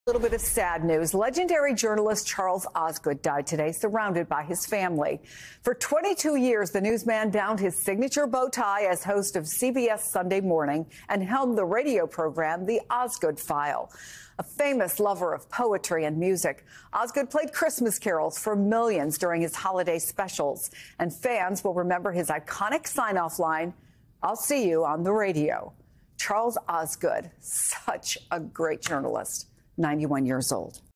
A little bit of sad news. Legendary journalist Charles Osgood died today, surrounded by his family. For 22 years, the newsman donned his signature bow tie as host of CBS Sunday Morning and helmed the radio program The Osgood File. A famous lover of poetry and music, Osgood played Christmas carols for millions during his holiday specials, and fans will remember his iconic sign-off line, "I'll see you on the radio." Charles Osgood, such a great journalist. 91 years old.